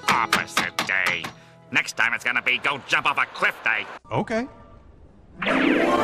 opposite day. Next time it's gonna be go jump off a cliff day. Okay.